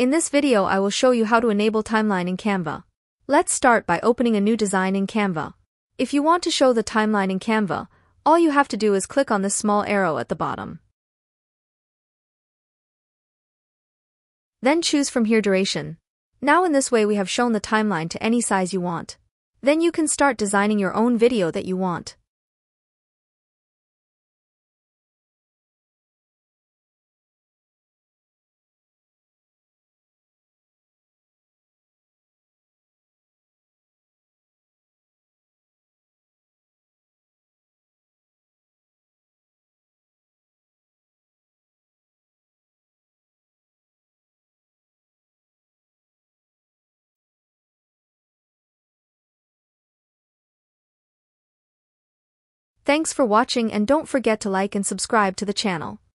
In this video I will show you how to enable timeline in Canva. Let's start by opening a new design in Canva. If you want to show the timeline in Canva, all you have to do is click on this small arrow at the bottom. Then choose from here duration. Now in this way we have shown the timeline to any size you want. Then you can start designing your own video that you want. Thanks for watching and don't forget to like and subscribe to the channel.